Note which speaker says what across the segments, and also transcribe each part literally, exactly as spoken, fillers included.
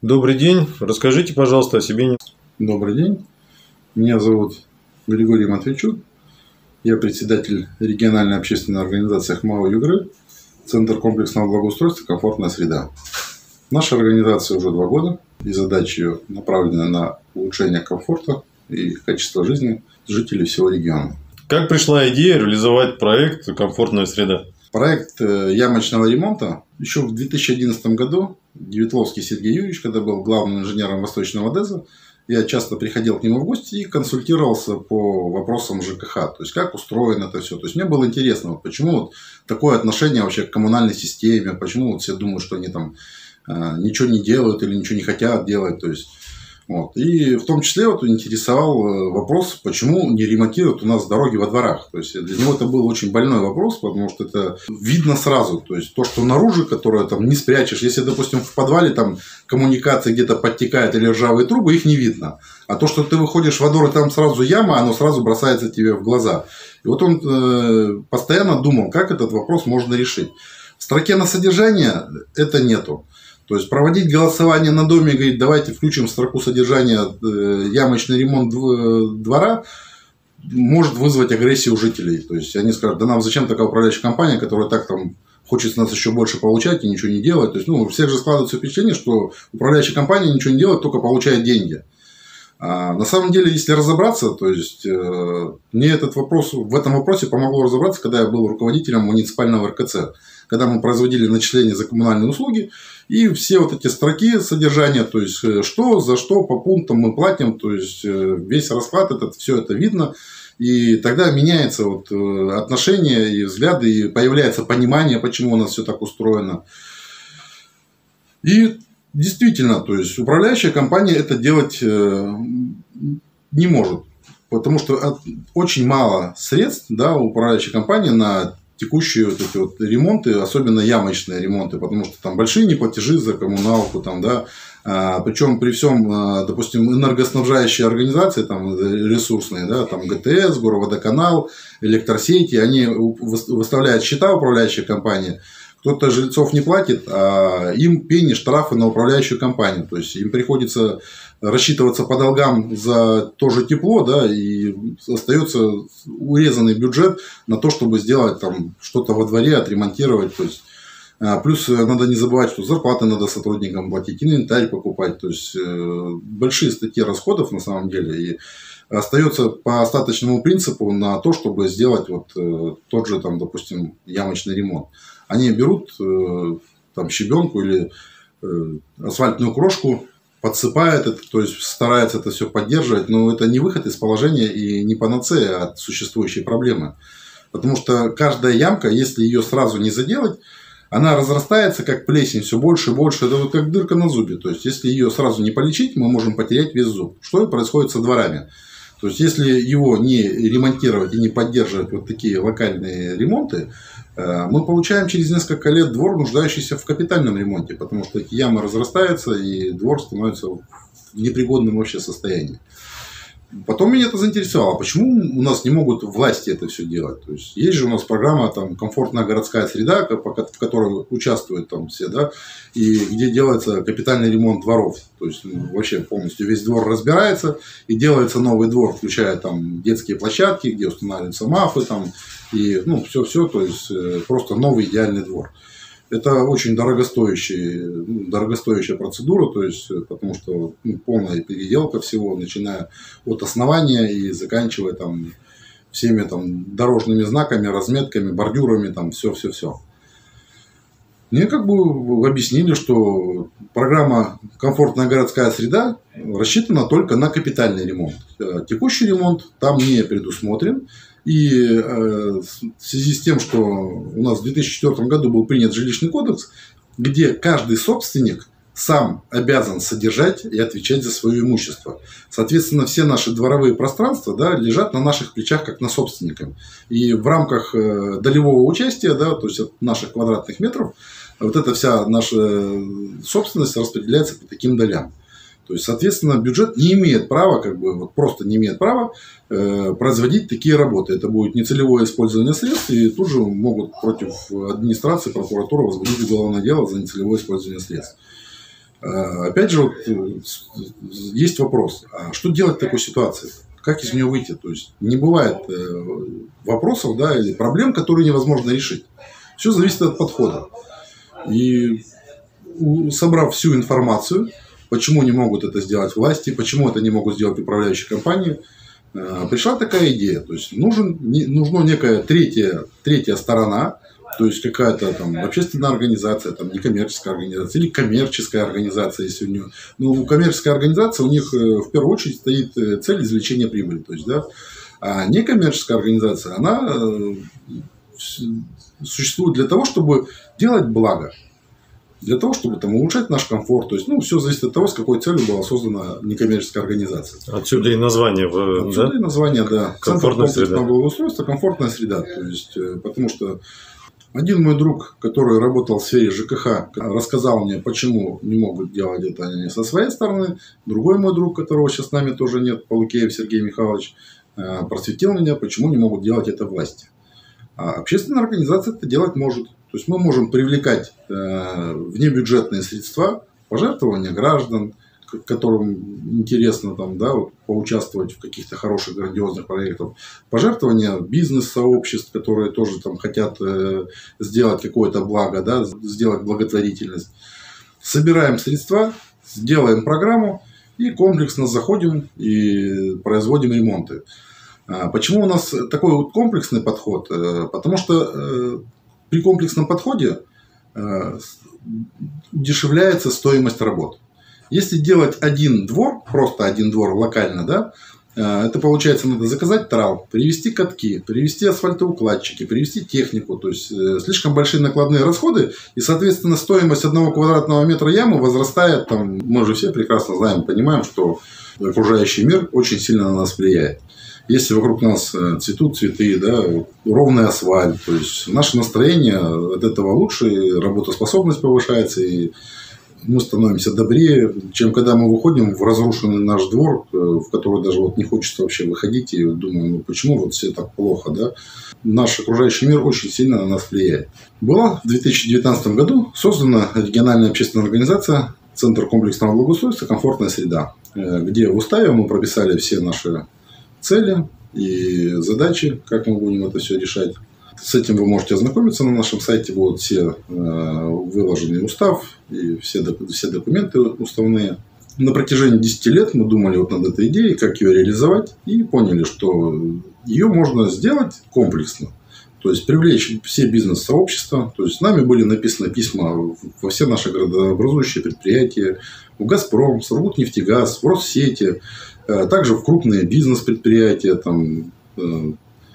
Speaker 1: Добрый день. Расскажите, пожалуйста, о себе.
Speaker 2: Добрый день. Меня зовут Григорий Матвейчук. Я председатель региональной общественной организации «Ахмава Югры», Центр комплексного благоустройства «Комфортная среда». Наша организация уже два года, и задачи ее направлены на улучшение комфорта и качества жизни жителей всего региона.
Speaker 1: Как пришла идея реализовать проект «Комфортная среда»?
Speaker 2: Проект ямочного ремонта еще в две тысячи одиннадцатом году Девятловский Сергей Юрьевич, когда был главным инженером Восточного ДЭЗа, я часто приходил к нему в гости и консультировался по вопросам ЖКХ, то есть как устроено это все. То есть мне было интересно, вот почему вот такое отношение вообще к коммунальной системе, почему вот все думают, что они там э, ничего не делают или ничего не хотят делать. То есть, вот. И в том числе вот интересовал вопрос, почему не ремонтируют у нас дороги во дворах. То есть для него это был очень больной вопрос, потому что это видно сразу. То есть то, что наружу, которое там не спрячешь. Если, допустим, в подвале там коммуникация где-то подтекает или ржавые трубы, их не видно. А то, что ты выходишь во двор, и там сразу яма, оно сразу бросается тебе в глаза. И вот он э, постоянно думал, как этот вопрос можно решить. В строке на содержание это нету. То есть проводить голосование на доме и говорить, давайте включим в строку содержания ямочный ремонт двора, может вызвать агрессию у жителей. То есть они скажут, да нам зачем такая управляющая компания, которая так там хочет нас еще больше получать и ничего не делать. То есть, ну, у всех же складывается впечатление, что управляющая компания ничего не делает, только получает деньги. А на самом деле, если разобраться, то есть э, мне этот вопрос, в этом вопросе помогло разобраться, когда я был руководителем муниципального эр ка цэ, когда мы производили начисления за коммунальные услуги, и все вот эти строки содержания, то есть что, за что, по пунктам мы платим, то есть весь расклад, этот, все это видно, и тогда меняется вот отношение и взгляды, и появляется понимание, почему у нас все так устроено. И действительно, то есть управляющая компания это делать не может, потому что очень мало средств, да, у управляющей компании на текущие вот эти вот ремонты, особенно ямочные ремонты, потому что там большие неплатежи за коммуналку, там, да, а, причем при всем, а, допустим, энергоснабжающие организации, там, ресурсные, да, там, гэ тэ эс, Горводоканал, электросети, они выставляют счета управляющей компании, кто-то жильцов не платит, а им пени, штрафы на управляющую компанию. То есть им приходится рассчитываться по долгам за то же тепло, да, и остается урезанный бюджет на то, чтобы сделать там что-то во дворе, отремонтировать. То есть, плюс надо не забывать, что зарплаты надо сотрудникам платить, инвентарь покупать. То есть большие статьи расходов на самом деле. И остается по остаточному принципу на то, чтобы сделать вот тот же, там, допустим, ямочный ремонт. Они берут э, там щебенку или э, асфальтную крошку, подсыпают это, то есть стараются это все поддерживать, но это не выход из положения и не панацея от существующей проблемы. Потому что каждая ямка, если ее сразу не заделать, она разрастается как плесень все больше и больше, это вот как дырка на зубе. То есть если ее сразу не полечить, мы можем потерять весь зуб. Что и происходит со дворами. То есть если его не ремонтировать и не поддерживать вот такие локальные ремонты, мы получаем через несколько лет двор, нуждающийся в капитальном ремонте, потому что эти ямы разрастаются и двор становится в непригодном вообще состоянии. Потом меня это заинтересовало, почему у нас не могут власти это все делать. То есть есть же у нас программа там, «Комфортная городская среда», в которой участвуют там все, да, и где делается капитальный ремонт дворов. То есть ну, вообще полностью весь двор разбирается и делается новый двор, включая там детские площадки, где устанавливаются мафы там, и ну все-все, то есть просто новый идеальный двор. Это очень дорогостоящая, ну, дорогостоящая процедура, то есть, потому что ну, полная переделка всего, начиная от основания и заканчивая там, всеми там, дорожными знаками, разметками, бордюрами, там все-все-все. Мне как бы объяснили, что программа «Комфортная городская среда» рассчитана только на капитальный ремонт. Текущий ремонт там не предусмотрен. И э, в связи с тем, что у нас в две тысячи четвёртом году был принят жилищный кодекс, где каждый собственник сам обязан содержать и отвечать за свое имущество. Соответственно, все наши дворовые пространства, да, лежат на наших плечах, как на собственниках. И в рамках э, долевого участия, да, то есть от наших квадратных метров, вот эта вся наша собственность распределяется по таким долям. То есть, соответственно, бюджет не имеет права, как бы, вот просто не имеет права э, производить такие работы. Это будет нецелевое использование средств, и тут же могут против администрации, прокуратуры возбудить уголовное дело за нецелевое использование средств. Опять же, вот, есть вопрос, а что делать в такой ситуации? Как из нее выйти? То есть не бывает вопросов, да, или проблем, которые невозможно решить. Все зависит от подхода. И собрав всю информацию, почему не могут это сделать власти, почему это не могут сделать управляющие компании, пришла такая идея. То есть нужен, нужна некая третья, третья сторона, то есть какая-то там общественная организация, там некоммерческая организация или коммерческая организация, если у нее. Ну, у коммерческой организации у них в первую очередь стоит цель извлечения прибыли. То есть, да, а некоммерческая организация, она существует для того, чтобы делать благо. Для того, чтобы там улучшать наш комфорт. То есть, ну, все зависит от того, с какой целью была создана некоммерческая организация.
Speaker 1: Отсюда и название.
Speaker 2: Отсюда да? и название, да.
Speaker 1: Комфортная
Speaker 2: Центр
Speaker 1: среда.
Speaker 2: Благоустройства, комфортная среда. То есть, потому что один мой друг, который работал в сфере ЖКХ, рассказал мне, почему не могут делать это они со своей стороны. Другой мой друг, которого сейчас с нами тоже нет, Полукеев Сергей Михайлович, просветил меня, почему не могут делать это власти. А общественная организация это делать может. То есть мы можем привлекать внебюджетные средства, пожертвования граждан, которым интересно там, да, вот, поучаствовать в каких-то хороших, грандиозных проектах, пожертвования бизнес-сообществ, которые тоже там хотят э, сделать какое-то благо, да, сделать благотворительность. Собираем средства, сделаем программу и комплексно заходим и производим ремонты. А почему у нас такой вот комплексный подход? Потому что э, при комплексном подходе э, удешевляется стоимость работ. Если делать один двор, просто один двор локально, да, это получается надо заказать трал, привезти катки, привезти асфальтоукладчики, привезти технику. То есть слишком большие накладные расходы, и, соответственно, стоимость одного квадратного метра ямы возрастает. Там, мы же все прекрасно знаем, понимаем, что окружающий мир очень сильно на нас влияет. Если вокруг нас цветут цветы, да, ровный асфальт, то есть наше настроение от этого лучше, и работоспособность повышается, и мы становимся добрее, чем когда мы выходим в разрушенный наш двор, в который даже вот не хочется вообще выходить, и думаем, ну почему вот все так плохо, да? Наш окружающий мир очень сильно на нас влияет. Была в две тысячи девятнадцатом году создана региональная общественная организация Центр комплексного благоустройства «Комфортная среда», где в уставе мы прописали все наши цели и задачи, как мы будем это все решать. С этим вы можете ознакомиться на нашем сайте, будут все э, выложенный устав и все, все документы уставные. На протяжении десяти лет мы думали вот над этой идеей, как ее реализовать, и поняли, что ее можно сделать комплексно. То есть привлечь все бизнес-сообщества. То есть нами были написаны письма во все наши градообразующие предприятия, в «Газпром», в «Сургутнефтегаз», в «Россети», э, также в крупные бизнес-предприятия, там, э,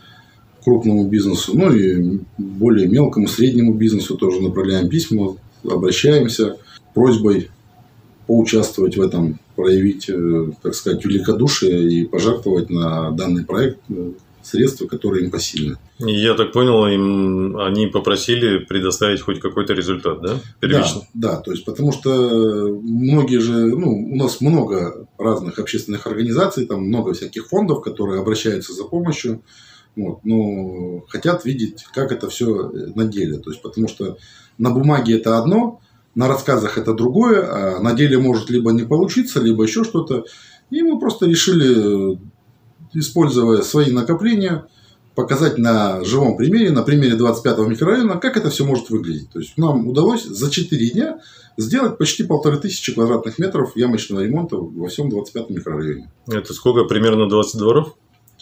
Speaker 2: крупному бизнесу, ну и более мелкому, среднему бизнесу тоже направляем письма, обращаемся с просьбой поучаствовать в этом, проявить, так сказать, великодушие и пожертвовать на данный проект средства, которые им посильны.
Speaker 1: Я так понял, им они попросили предоставить хоть какой-то результат, да? Первично.
Speaker 2: Да, да, то есть потому что многие же, ну, у нас много разных общественных организаций, там много всяких фондов, которые обращаются за помощью. Вот, но хотят видеть, как это все на деле. То есть, потому что на бумаге это одно, на рассказах это другое, а на деле может либо не получиться, либо еще что-то. И мы просто решили, используя свои накопления, показать на живом примере, на примере двадцать пятого микрорайона, как это все может выглядеть. То есть, нам удалось за четыре дня сделать почти полторы тысячи квадратных метров ямочного ремонта во всем двадцать пятом микрорайоне.
Speaker 1: Это сколько? Примерно двадцать дворов?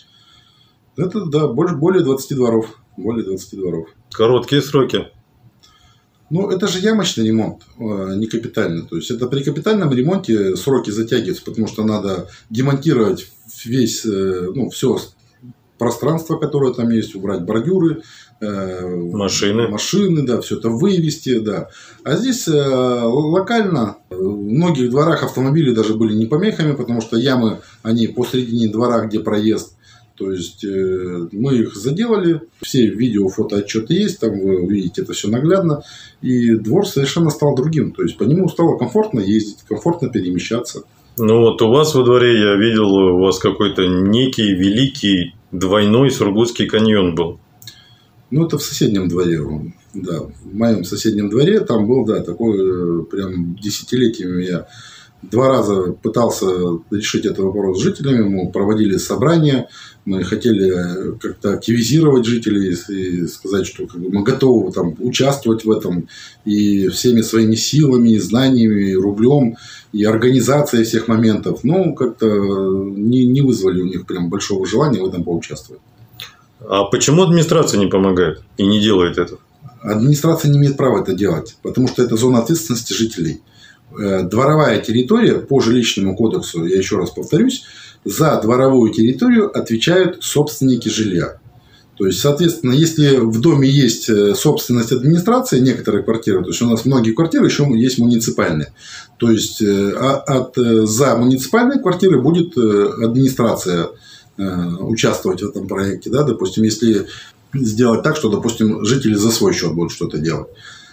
Speaker 2: Это, да, больше, более двадцати дворов. Более двадцати дворов.
Speaker 1: Короткие сроки.
Speaker 2: Ну, это же ямочный ремонт, не капитальный. То есть, это при капитальном ремонте сроки затягиваются, потому что надо демонтировать весь, ну, все пространство, которое там есть, убрать бордюры,
Speaker 1: машины,
Speaker 2: машины, да, все это вывести, да. А здесь локально в многих дворах автомобили даже были не помехами, потому что ямы, они посередине двора, где проезд. То есть, э, мы их заделали, все видео, фотоотчеты есть, там вы увидите это все наглядно. И двор совершенно стал другим. То есть, по нему стало комфортно ездить, комфортно перемещаться.
Speaker 1: Ну вот у вас во дворе я видел, у вас какой-то некий великий двойной Сургутский каньон был.
Speaker 2: Ну, это в соседнем дворе. Да, в моем соседнем дворе там был, да, такой прям десятилетиями я два раза пытался решить этот вопрос с жителями, мы проводили собрания, мы хотели как-то активизировать жителей и сказать, что как бы, мы готовы там участвовать в этом и всеми своими силами, и знаниями, и рублем, и организацией всех моментов. Но как-то не, не вызвали у них прям большого желания в этом поучаствовать.
Speaker 1: А почему администрация не помогает и не делает это?
Speaker 2: Администрация не имеет права это делать, потому что это зона ответственности жителей. Дворовая территория по жилищному кодексу, я еще раз повторюсь, за дворовую территорию отвечают собственники жилья. То есть, соответственно, если в доме есть собственность администрации, некоторые квартиры, то есть у нас многие квартиры еще есть муниципальные, то есть от, за муниципальные квартиры будет администрация участвовать в этом проекте. Да? Допустим, если сделать так, что, допустим, жители за свой счет будут что-то делать.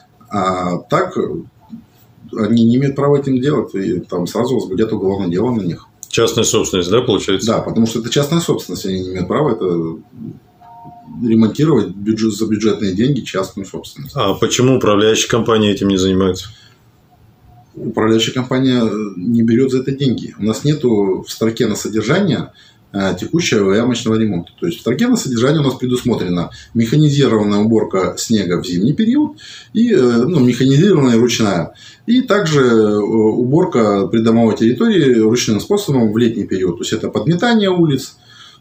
Speaker 2: А так они не имеют права этим делать, и там сразу возбудят уголовное дело на них.
Speaker 1: Частная собственность, да, получается?
Speaker 2: Да, потому что это частная собственность, они не имеют права это ремонтировать бюджет, за бюджетные деньги частную собственность.
Speaker 1: А почему управляющая компания этим не занимается?
Speaker 2: Управляющая компания не берет за это деньги. У нас нету в строке на содержание текущего ямочного ремонта. То есть в строке на содержание у нас предусмотрена механизированная уборка снега в зимний период и ну, механизированная ручная. И также уборка придомовой территории ручным способом в летний период. То есть это подметание улиц,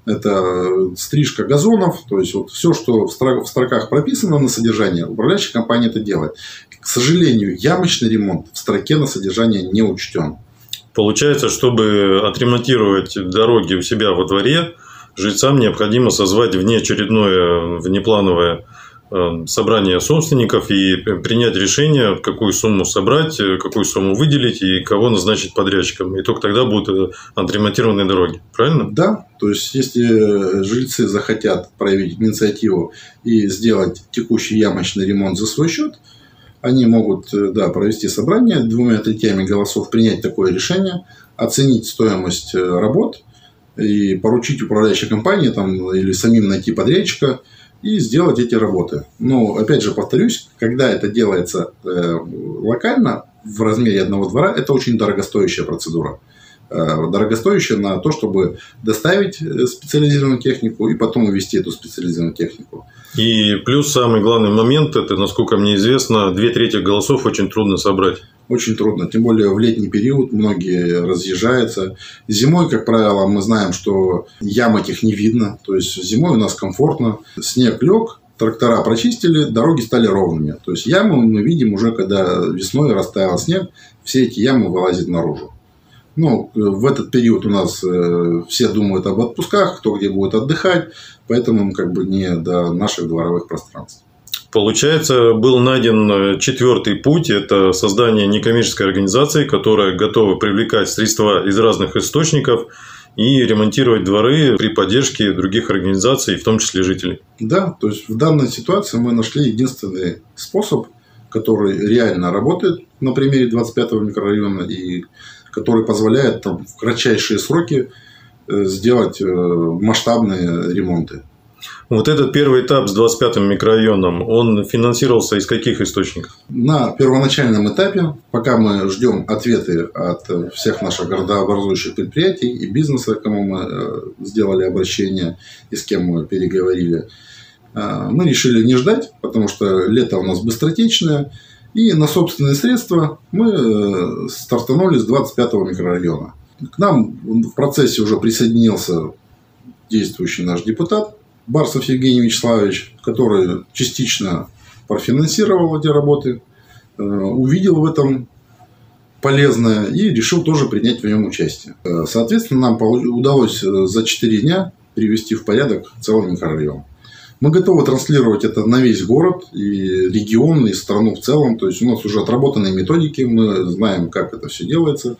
Speaker 2: это стрижка газонов. То есть вот все, что в строках прописано на содержание, управляющая компания это делает. К сожалению, ямочный ремонт в строке на содержание не учтен.
Speaker 1: Получается, чтобы отремонтировать дороги у себя во дворе, жильцам необходимо созвать внеочередное, внеплановое собрание собственников и принять решение, какую сумму собрать, какую сумму выделить и кого назначить подрядчиком. И только тогда будут отремонтированы дороги. Правильно?
Speaker 2: Да. То есть, если жильцы захотят проявить инициативу и сделать текущий ямочный ремонт за свой счет, они могут, да, провести собрание, двумя третьями голосов принять такое решение, оценить стоимость работ и поручить управляющей компании там, или самим найти подрядчика и сделать эти работы. Но, опять же, повторюсь, когда это делается э, локально, в размере одного двора, это очень дорогостоящая процедура. Э, дорогостоящая на то, чтобы доставить специализированную технику и потом увезти эту специализированную технику.
Speaker 1: И плюс самый главный момент, это, насколько мне известно, две трети голосов очень трудно собрать.
Speaker 2: Очень трудно, тем более в летний период многие разъезжаются. Зимой, как правило, мы знаем, что ям этих не видно, то есть зимой у нас комфортно, снег лег, трактора прочистили, дороги стали ровными. То есть ямы мы видим уже, когда весной растаял снег, все эти ямы вылазят наружу. Ну, в этот период у нас э, все думают об отпусках, кто где будет отдыхать, поэтому как бы не до наших дворовых пространств.
Speaker 1: Получается, был найден четвертый путь – это создание некоммерческой организации, которая готова привлекать средства из разных источников и ремонтировать дворы при поддержке других организаций, в том числе жителей. Да,
Speaker 2: то есть в данной ситуации мы нашли единственный способ, который реально работает на примере двадцать пятого микрорайона и который позволяет там, в кратчайшие сроки сделать масштабные ремонты.
Speaker 1: Вот этот первый этап с двадцать пятым микрорайоном, он финансировался из каких источников?
Speaker 2: На первоначальном этапе, пока мы ждем ответы от всех наших городообразующих предприятий и бизнеса, к кому мы сделали обращение и с кем мы переговорили, мы решили не ждать, потому что лето у нас быстротечное. И на собственные средства мы стартанули с двадцать пятого микрорайона. К нам в процессе уже присоединился действующий наш депутат Барсов Евгений Вячеславович, который частично профинансировал эти работы, увидел в этом полезное и решил тоже принять в нем участие. Соответственно, нам удалось за четыре дня привести в порядок целый микрорайон. Мы готовы транслировать это на весь город и регион, и страну в целом. То есть у нас уже отработанные методики, мы знаем, как это все делается.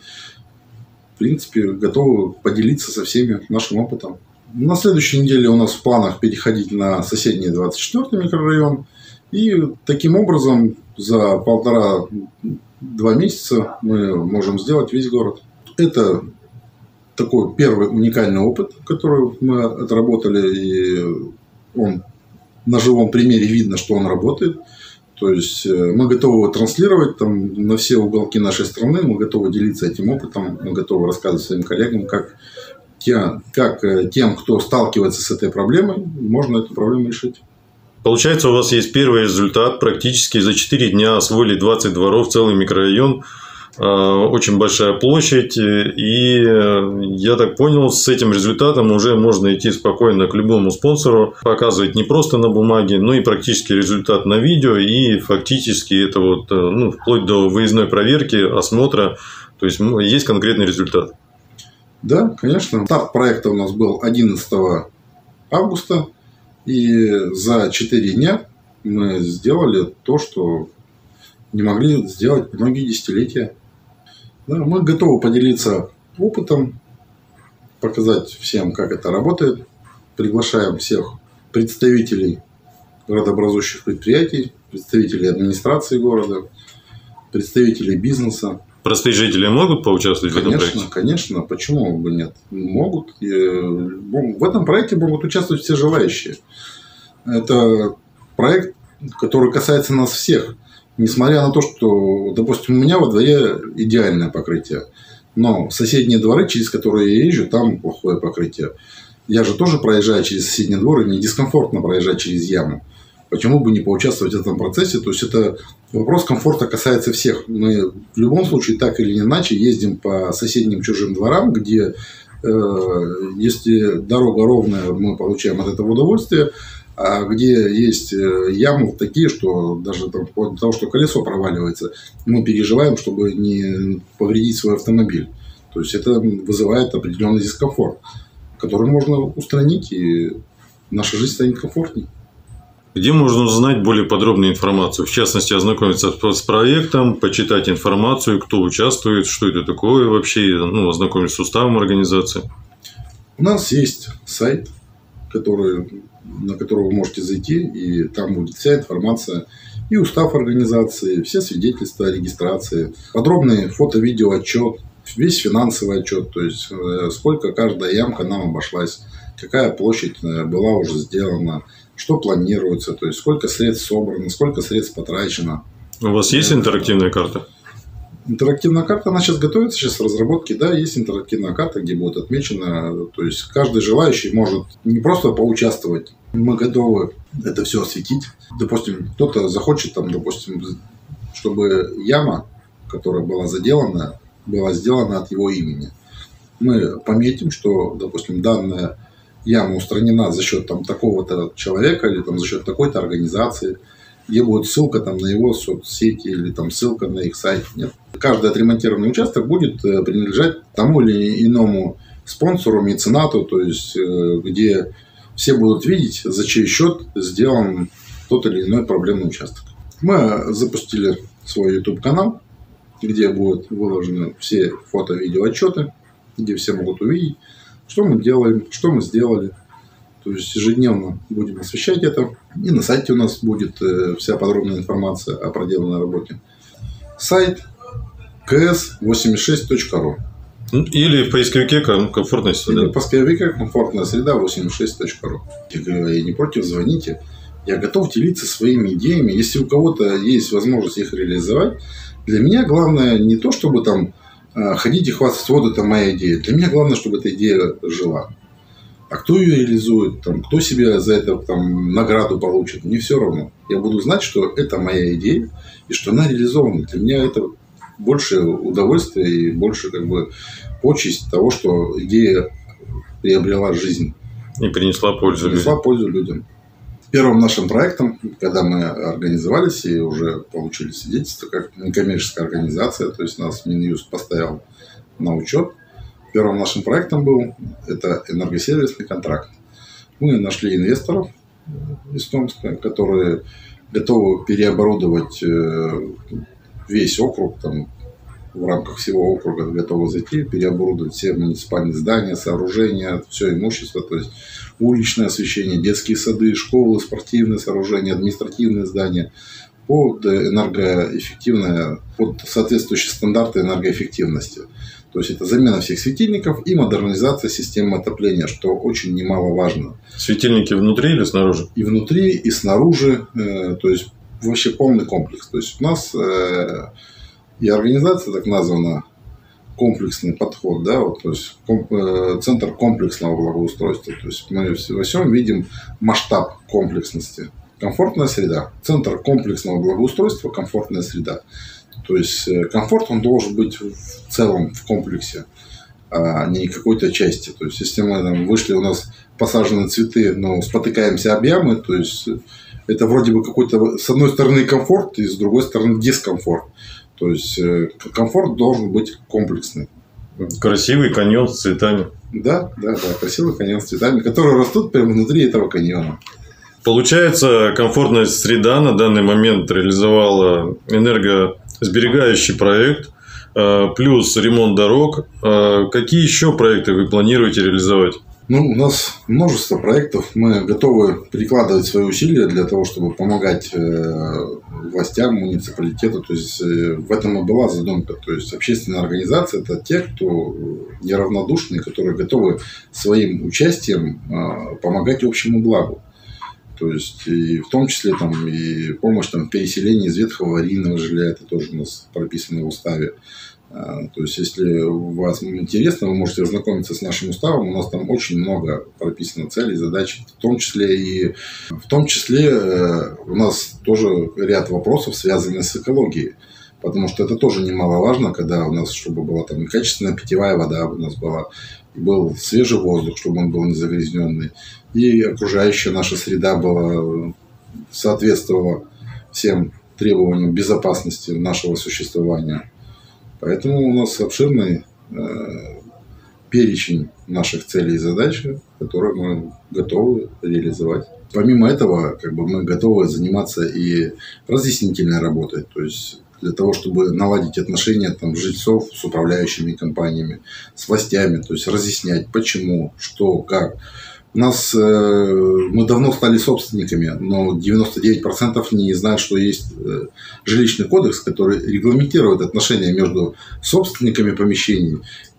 Speaker 2: В принципе, готовы поделиться со всеми нашим опытом. На следующей неделе у нас в планах переходить на соседний двадцать четвёртый микрорайон. И таким образом за полтора-два месяца мы можем сделать весь город. Это такой первый уникальный опыт, который мы отработали. И он на живом примере видно, что он работает. То есть мы готовы транслировать там на все уголки нашей страны, мы готовы делиться этим опытом, мы готовы рассказывать своим коллегам, как, те, как тем, кто сталкивается с этой проблемой, можно эту проблему решить.
Speaker 1: Получается, у вас есть первый результат. Практически за четыре дня освоили двадцать дворов, целый микрорайон. Очень большая площадь. И я так понял, с этим результатом уже можно идти спокойно к любому спонсору, показывать не просто на бумаге, но и практически результат на видео. И фактически это вот, ну, вплоть до выездной проверки, осмотра. То есть есть конкретный результат.
Speaker 2: Да, конечно. Старт проекта у нас был одиннадцатого августа. И за четыре дня мы сделали то, что не могли сделать многие десятилетия. Да, мы готовы поделиться опытом, показать всем, как это работает. Приглашаем всех представителей градообразующих предприятий, представителей администрации города, представителей бизнеса.
Speaker 1: Простые жители могут поучаствовать
Speaker 2: конечно,
Speaker 1: в этом проекте?
Speaker 2: Конечно, почему бы нет? Могут. И в этом проекте могут участвовать все желающие. Это проект, который касается нас всех. Несмотря на то, что, допустим, у меня во дворе идеальное покрытие, но соседние дворы, через которые я езжу, там плохое покрытие. Я же тоже проезжаю через соседний двор, и мне дискомфортно проезжать через яму. Почему бы не поучаствовать в этом процессе? То есть, это вопрос комфорта касается всех. Мы в любом случае, так или иначе, ездим по соседним чужим дворам, где, э, если дорога ровная, мы получаем от этого удовольствие. А где есть ямы такие, что даже там, вплоть до того, что колесо проваливается, мы переживаем, чтобы не повредить свой автомобиль. То есть это вызывает определенный дискомфорт, который можно устранить, и наша жизнь станет комфортнее.
Speaker 1: Где можно узнать более подробную информацию? В частности, ознакомиться с проектом, почитать информацию, кто участвует, что это такое вообще, ну, ознакомиться с уставом организации.
Speaker 2: У нас есть сайт, который... на который вы можете зайти, и там будет вся информация, и устав организации, все свидетельства о регистрации, подробный фото-видео отчет, весь финансовый отчет, то есть сколько каждая ямка нам обошлась, какая площадь была уже сделана, что планируется, то есть сколько средств собрано, сколько средств потрачено.
Speaker 1: У вас есть интерактивная карта?
Speaker 2: Интерактивная карта, она сейчас готовится, сейчас в разработке, да, есть интерактивная карта, где будет отмечено, то есть каждый желающий может не просто поучаствовать, мы готовы это все осветить. Допустим, кто-то захочет, там, допустим, чтобы яма, которая была заделана, была сделана от его имени. Мы пометим, что, допустим, данная яма устранена за счет там такого-то человека или там за счет такой-то организации, где будет ссылка там на его соцсети или там ссылка на их сайт. Нет. Каждый отремонтированный участок будет принадлежать тому или иному спонсору, меценату, то есть где все будут видеть, за чей счет сделан тот или иной проблемный участок. Мы запустили свой YouTube-канал, где будут выложены все фото-видео отчеты, где все могут увидеть, что мы делаем, что мы сделали. То есть ежедневно будем освещать это. И на сайте у нас будет вся подробная информация о проделанной работе. Сайт ка эс восемьдесят шесть точка ру.
Speaker 1: Или в поисковике «Комфортная среда».
Speaker 2: Или в поисковике «Комфортная среда» восемьдесят шесть точка ру. Я говорю, я не против, звоните. Я готов делиться своими идеями. Если у кого-то есть возможность их реализовать, для меня главное не то, чтобы там ходить и хвастаться, вот это моя идея. Для меня главное, чтобы эта идея жила. А кто ее реализует, там, кто себе за это там, награду получит, мне все равно. Я буду знать, что это моя идея и что она реализована. Для меня это больше удовольствия и больше как бы почесть того, что идея приобрела жизнь.
Speaker 1: И принесла пользу
Speaker 2: принесла
Speaker 1: людям.
Speaker 2: пользу людям. Первым нашим проектом, когда мы организовались и уже получили свидетельство как некоммерческая организация, то есть нас Минюст поставил на учет, первым нашим проектом был это энергосервисный контракт. Мы нашли инвесторов из Томска, которые готовы переоборудовать весь округ, там, в рамках всего округа готовы зайти, переоборудовать все муниципальные здания, сооружения, все имущество, то есть уличное освещение, детские сады, школы, спортивные сооружения, административные здания под энергоэффективное, под соответствующие стандарты энергоэффективности. То есть это замена всех светильников и модернизация системы отопления, что очень немаловажно.
Speaker 1: Светильники внутри или снаружи?
Speaker 2: И внутри, и снаружи. То есть вообще полный комплекс. То есть у нас э, и организация так названа комплексный подход, да, вот, то есть комп, э, центр комплексного благоустройства. То есть мы во всем видим масштаб комплексности. Комфортная среда. Центр комплексного благоустройства, комфортная среда. То есть комфорт он должен быть в целом в комплексе, а не какой-то части. То есть если мы там вышли, у нас посажены цветы, но спотыкаемся об ямы, то есть это вроде бы какой-то с одной стороны комфорт и с другой стороны дискомфорт. То есть комфорт должен быть комплексный.
Speaker 1: Красивый каньон с цветами.
Speaker 2: Да, да, да, красивый каньон с цветами, которые растут прямо внутри этого каньона.
Speaker 1: Получается, комфортная среда на данный момент реализовала энергосберегающий проект, плюс ремонт дорог. Какие еще проекты вы планируете реализовать?
Speaker 2: Ну, у нас множество проектов. Мы готовы прикладывать свои усилия для того, чтобы помогать властям, муниципалитету. То есть в этом и была задумка. То есть общественная организация – это те, кто неравнодушны, которые готовы своим участием помогать общему благу. То есть и в том числе там, и помощь там, в переселении из ветхого аварийного жилья, это тоже у нас прописано в уставе. То есть, если вас интересно, вы можете ознакомиться с нашим уставом. У нас там очень много прописано целей, задач, в том числе и в том числе у нас тоже ряд вопросов, связанных с экологией. Потому что это тоже немаловажно, когда у нас, чтобы была там качественная питьевая вода, у нас была, был свежий воздух, чтобы он был не загрязненный, и окружающая наша среда была, соответствовала всем требованиям безопасности нашего существования. Поэтому у нас обширный э, перечень наших целей и задач, которые мы готовы реализовать. Помимо этого, как бы, мы готовы заниматься и разъяснительной работой, то есть для того, чтобы наладить отношения там, жильцов с управляющими компаниями, с властями, то есть разъяснять, почему, что, как. У нас, э, мы давно стали собственниками, но девяносто девять процентов не знают, что есть э, жилищный кодекс, который регламентирует отношения между собственниками помещений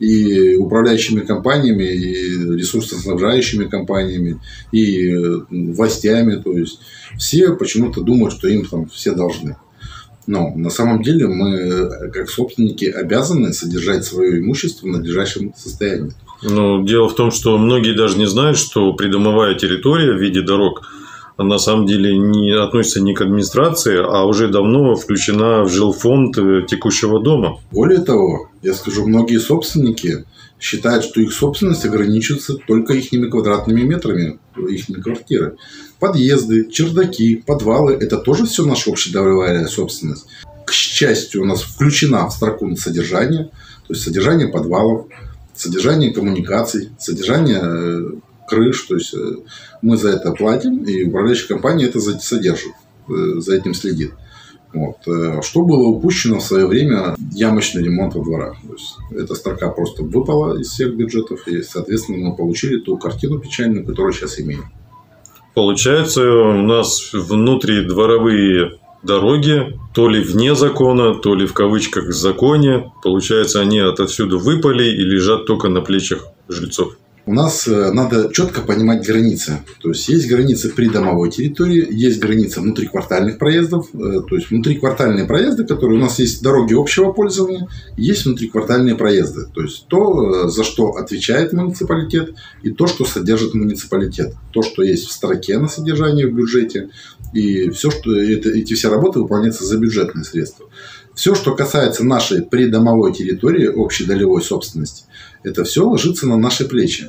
Speaker 2: и управляющими компаниями, и ресурсоснабжающими компаниями, и э, властями. То есть все почему-то думают, что им там все должны. Но на самом деле мы, как собственники, обязаны содержать свое имущество в надлежащем состоянии.
Speaker 1: Ну, дело в том, что многие даже не знают, что придомовая территория в виде дорог на самом деле не относится не к администрации, а уже давно включена в жилфонд текущего дома.
Speaker 2: Более того, я скажу, многие собственники считают, что их собственность ограничивается только их квадратными метрами, их квартиры. Подъезды, чердаки, подвалы – это тоже все наша общедомовая собственность. К счастью, у нас включена в строку на содержание, то есть содержание подвалов, содержание коммуникаций, содержание крыш. То есть мы за это платим, и управляющая компания это содержит, за этим следит. Вот. Что было упущено в свое время ямочный ремонт во дворах. То есть эта строка просто выпала из всех бюджетов, и, соответственно, мы получили ту картину печальную, которую сейчас имеем.
Speaker 1: Получается, у нас внутридворовые дороги, то ли вне закона, то ли в кавычках в законе. Получается, они отовсюду выпали и лежат только на плечах жильцов.
Speaker 2: У нас надо четко понимать границы. То есть есть границы придомовой территории, есть границы внутриквартальных проездов. То есть внутриквартальные проезды, которые у нас есть дороги общего пользования, есть внутриквартальные проезды. То есть то, за что отвечает муниципалитет, и то, что содержит муниципалитет. То, что есть в строке на содержании в бюджете, и все, что это, эти все работы выполняются за бюджетные средства. Все, что касается нашей придомовой территории, общей долевой собственности, это все ложится на наши плечи.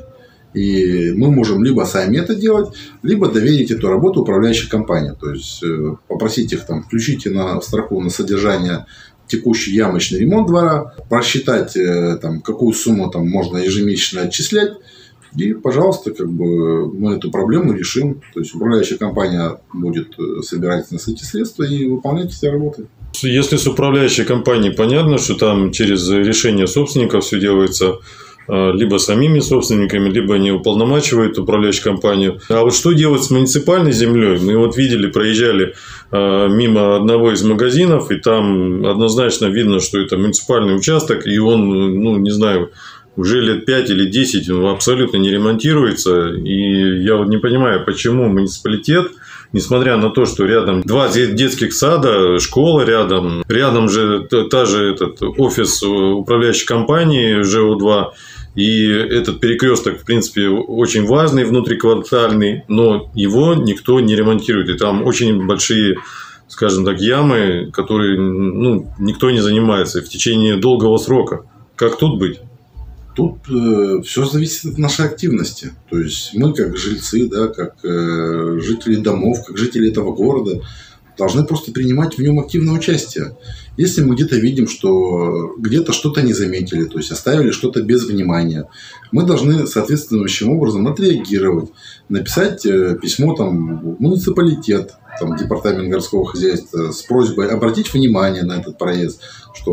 Speaker 2: И мы можем либо сами это делать, либо доверить эту работу управляющей компании. То есть попросить их там, включите на строку на содержание текущий ямочный ремонт двора, просчитать, там, какую сумму там, можно ежемесячно отчислять. И, пожалуйста, как бы мы эту проблему решим. То есть управляющая компания будет собирать на эти средства и выполнять эти работы.
Speaker 1: Если с управляющей компанией понятно, что там через решение собственников все делается либо самими собственниками, либо они уполномачивают управляющую компанию. А вот что делать с муниципальной землей? Мы вот видели, проезжали мимо одного из магазинов, и там однозначно видно, что это муниципальный участок, и он, ну, не знаю, уже лет пять или десять он абсолютно не ремонтируется. И я вот не понимаю, почему муниципалитет несмотря на то, что рядом два детских сада, школа рядом, рядом же та же этот офис управляющей компании Ж О два, и этот перекресток, в принципе, очень важный, внутриквартальный, но его никто не ремонтирует, и там очень большие, скажем так, ямы, которые, ну, никто не занимается в течение долгого срока. Как тут быть?
Speaker 2: Тут э, все зависит от нашей активности. То есть мы, как жильцы, да, как э, жители домов, как жители этого города, должны просто принимать в нем активное участие. Если мы где-то видим, что где-то что-то не заметили, то есть оставили что-то без внимания, мы должны соответствующим образом отреагировать, написать э, письмо там, в муниципалитет, там, департамент городского хозяйства с просьбой обратить внимание на этот проезд, что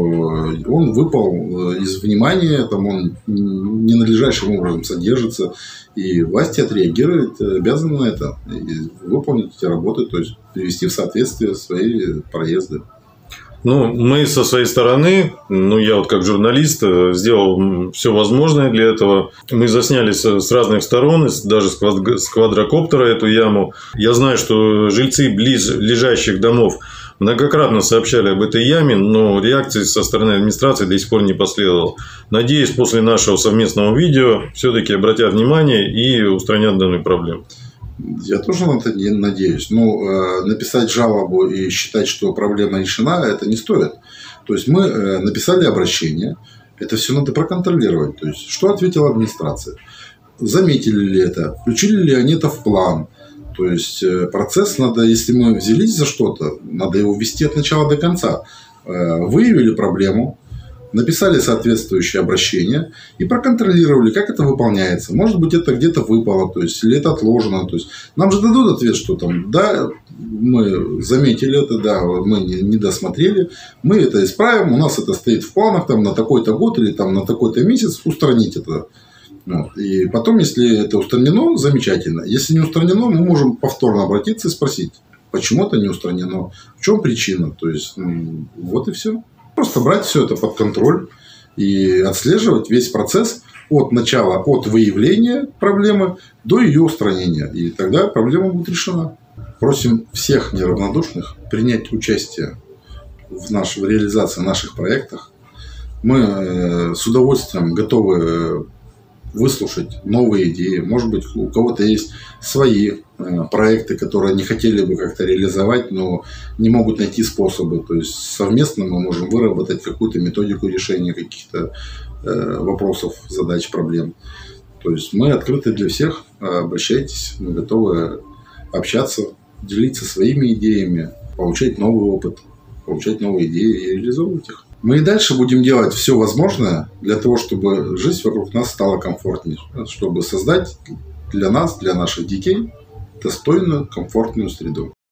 Speaker 2: он выпал из внимания, там, он ненадлежащим образом содержится, и власти отреагируют, обязаны на это, и выполнить эти работы, то есть привести в соответствие свои проезды.
Speaker 1: Ну, мы со своей стороны, ну, я вот как журналист сделал все возможное для этого. Мы засняли с разных сторон, даже с квадрокоптера эту яму. Я знаю, что жильцы близлежащих домов многократно сообщали об этой яме, но реакции со стороны администрации до сих пор не последовало. Надеюсь, после нашего совместного видео все-таки обратят внимание и устранят данную проблему.
Speaker 2: Я тоже на это надеюсь. Но э, написать жалобу и считать, что проблема решена, это не стоит. То есть мы э, написали обращение. Это все надо проконтролировать. То есть что ответила администрация? Заметили ли это? Включили ли они это в план? То есть э, процесс надо, если мы взялись за что-то, надо его вести от начала до конца. Э, выявили проблему, написали соответствующее обращение и проконтролировали, как это выполняется. Может быть, это где-то выпало, то есть, или это отложено. То есть, нам же дадут ответ, что там, да, мы заметили это, да, мы не, не досмотрели, мы это исправим, у нас это стоит в планах там, на такой-то год или там, на такой-то месяц устранить это. Вот. И потом, если это устранено, замечательно. Если не устранено, мы можем повторно обратиться и спросить, почему это не устранено, в чем причина. То есть, ну, вот и все. Просто брать все это под контроль и отслеживать весь процесс от начала, от выявления проблемы до ее устранения. И тогда проблема будет решена. Просим всех неравнодушных принять участие в, наш, в реализации наших проектов. Мы с удовольствием готовы выслушать новые идеи. Может быть, у кого-то есть свои проекты, которые не хотели бы как-то реализовать, но не могут найти способы. То есть совместно мы можем выработать какую-то методику решения каких-то вопросов, задач, проблем. То есть мы открыты для всех. Обращайтесь, мы готовы общаться, делиться своими идеями, получать новый опыт, получать новые идеи и реализовывать их. Мы и дальше будем делать все возможное для того, чтобы жизнь вокруг нас стала комфортнее, чтобы создать для нас, для наших детей достойную, комфортную среду.